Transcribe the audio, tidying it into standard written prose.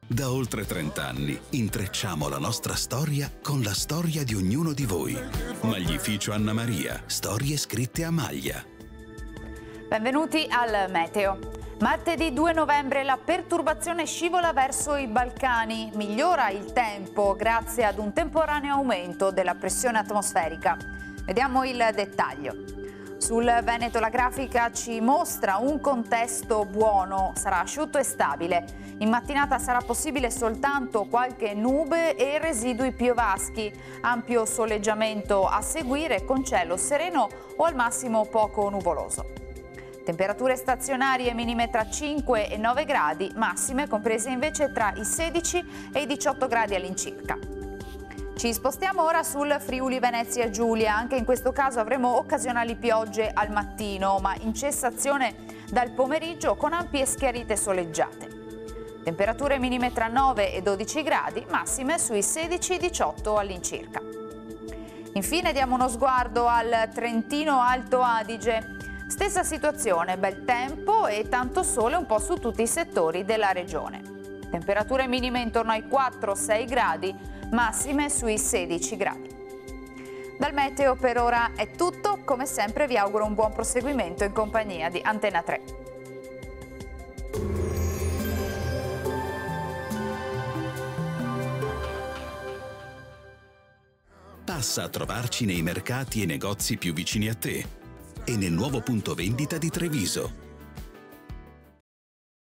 Da oltre 30 anni intrecciamo la nostra storia con la storia di ognuno di voi. Maglificio Anna Maria, storie scritte a maglia. Benvenuti al Meteo. Martedì 2 novembre la perturbazione scivola verso i Balcani, migliora il tempo grazie ad un temporaneo aumento della pressione atmosferica. Vediamo il dettaglio. Sul Veneto la grafica ci mostra un contesto buono, sarà asciutto e stabile. In mattinata sarà possibile soltanto qualche nube e residui piovaschi, ampio soleggiamento a seguire con cielo sereno o al massimo poco nuvoloso. Temperature stazionarie minime tra 5 e 9 gradi, massime comprese invece tra i 16 e i 18 gradi all'incirca. Ci spostiamo ora sul Friuli Venezia Giulia, anche in questo caso avremo occasionali piogge al mattino, ma in cessazione dal pomeriggio con ampie schiarite soleggiate. Temperature minime tra 9 e 12 gradi, massime sui 16-18 all'incirca. Infine diamo uno sguardo al Trentino Alto Adige. Stessa situazione, bel tempo e tanto sole un po' su tutti i settori della regione. Temperature minime intorno ai 4-6 gradi, massime sui 16 gradi. Dal meteo per ora è tutto, come sempre vi auguro un buon proseguimento in compagnia di Antena 3. Passa a trovarci nei mercati e negozi più vicini a te e nel nuovo punto vendita di Treviso.